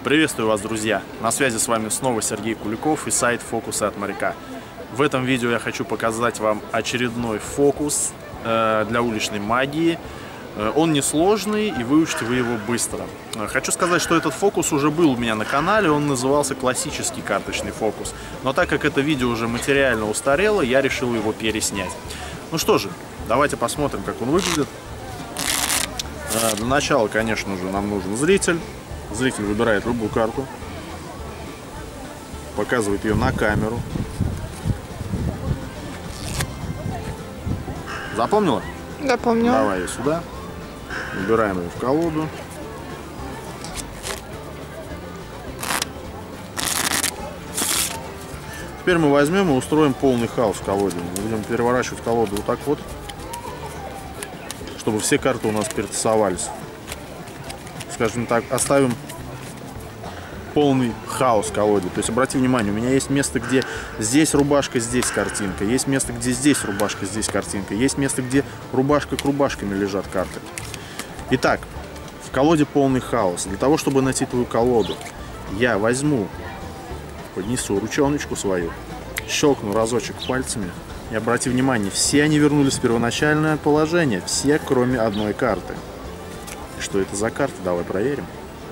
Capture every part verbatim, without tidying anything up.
Приветствую вас, друзья! На связи с вами снова Сергей Куликов и сайт «Фокусы от моряка». В этом видео я хочу показать вам очередной фокус э, для уличной магии. Э, он несложный, и выучите вы его быстро. Э, хочу сказать, что этот фокус уже был у меня на канале, он назывался «Классический карточный фокус». Но так как это видео уже материально устарело, я решил его переснять. Ну что же, давайте посмотрим, как он выглядит. Э, для начала, конечно же, нам нужен зритель. Зритель выбирает любую карту, показывает ее на камеру. Запомнила? Запомнила. Давай ее сюда. Выбираем ее в колоду. Теперь мы возьмем и устроим полный хаос в колоде. Мы будем переворачивать колоду вот так вот, чтобы все карты у нас перетасовались. Скажем так, оставим полный хаос в колоде. То есть обрати внимание, у меня есть место, где здесь рубашка, здесь картинка. Есть место, где здесь рубашка, здесь картинка. Есть место, где рубашка к рубашками лежат карты. Итак, в колоде полный хаос. Для того, чтобы найти твою колоду, я возьму, поднесу ручоночку свою, щелкну разочек пальцами. И обрати внимание, все они вернулись в первоначальное положение. Все, кроме одной карты. Что это за карта? Давай проверим.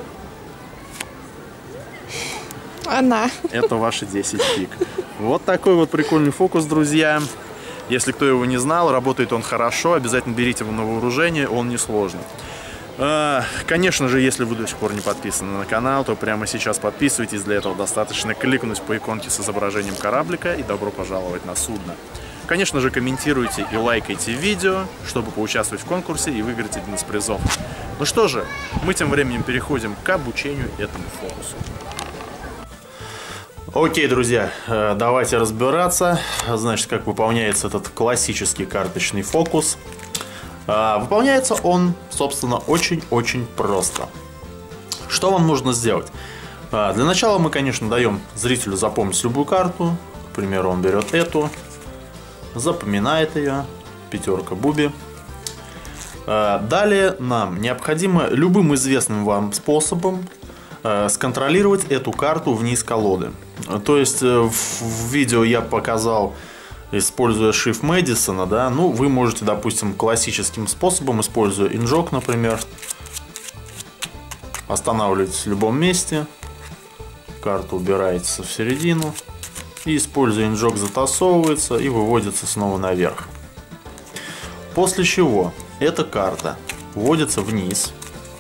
Она. Это ваши десять пик. Вот такой вот прикольный фокус, друзья. Если кто его не знал, работает он хорошо. Обязательно берите его на вооружение, он несложный. Конечно же, если вы до сих пор не подписаны на канал, то прямо сейчас подписывайтесь. Для этого достаточно кликнуть по иконке с изображением кораблика и добро пожаловать на судно. Конечно же, комментируйте и лайкайте видео, чтобы поучаствовать в конкурсе и выиграть один из призов. Ну что же, мы тем временем переходим к обучению этому фокусу. Окей, друзья, давайте разбираться. Значит, как выполняется этот классический карточный фокус. Выполняется он, собственно, очень-очень просто. Что вам нужно сделать? Для начала мы, конечно, даем зрителю запомнить любую карту. К примеру, он берет эту, запоминает ее, пятерка буби. Далее нам необходимо любым известным вам способом сконтролировать эту карту вниз колоды. То есть в видео я показал, используя Shift Мэдисона, да, ну вы можете, допустим, классическим способом, используя инжок, например, останавливаетесь в любом месте, карта убирается в середину, и, используя инжок, затасовывается и выводится снова наверх. После чего эта карта вводится вниз.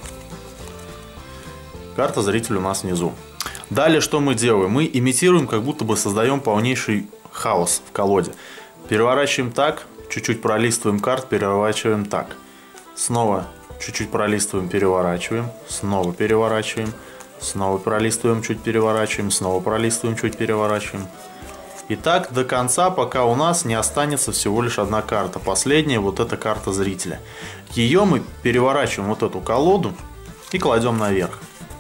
Карта зрителя у нас внизу. Далее что мы делаем? Мы имитируем, как будто бы создаем полнейший хаос в колоде. Переворачиваем так, чуть-чуть пролистываем карт, переворачиваем так. Снова чуть-чуть пролистываем, переворачиваем. Снова переворачиваем. Снова пролистываем, чуть переворачиваем. Снова пролистываем, чуть переворачиваем. И так до конца, пока у нас не останется всего лишь одна карта. Последняя, вот эта карта зрителя. Ее мы переворачиваем, вот эту колоду, и кладем наверх.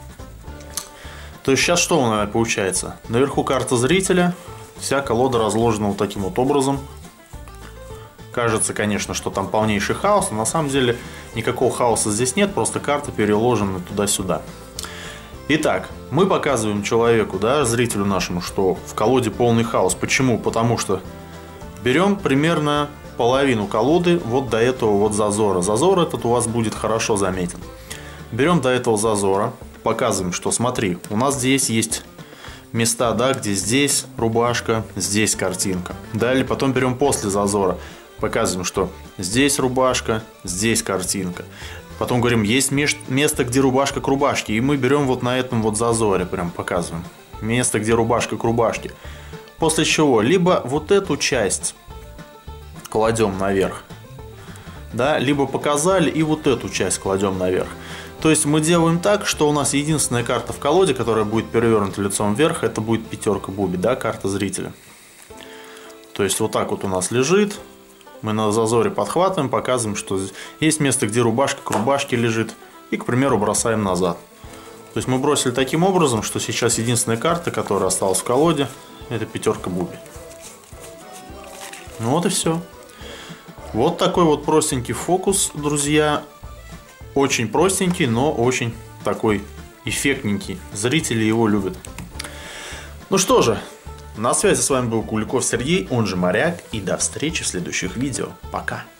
То есть сейчас что у нас получается? Наверху карта зрителя, вся колода разложена вот таким вот образом. Кажется, конечно, что там полнейший хаос, но на самом деле никакого хаоса здесь нет, просто карты переложены туда-сюда. Итак, мы показываем человеку, да, зрителю нашему, что в колоде полный хаос. Почему? Потому что берем примерно половину колоды вот до этого вот зазора. Зазор этот у вас будет хорошо заметен. Берем до этого зазора, показываем, что смотри, у нас здесь есть места, да, где здесь рубашка, здесь картинка. Далее потом берем после зазора, показываем, что здесь рубашка, здесь картинка. Потом говорим, есть место, где рубашка к рубашке. И мы берем вот на этом вот зазоре, прям показываем. Место, где рубашка к рубашке. После чего, либо вот эту часть кладем наверх. Да, либо показали и вот эту часть кладем наверх. То есть мы делаем так, что у нас единственная карта в колоде, которая будет перевернута лицом вверх, это будет пятерка буби, да, карта зрителя. То есть вот так вот у нас лежит. Мы на зазоре подхватываем, показываем, что есть место, где рубашка к рубашке лежит. И, к примеру, бросаем назад. То есть мы бросили таким образом, что сейчас единственная карта, которая осталась в колоде, это пятерка буби. Ну вот и все. Вот такой вот простенький фокус, друзья. Очень простенький, но очень такой эффектненький. Зрители его любят. Ну что же, на связи с вами был Куликов Сергей, он же Моряк. И до встречи в следующих видео. Пока.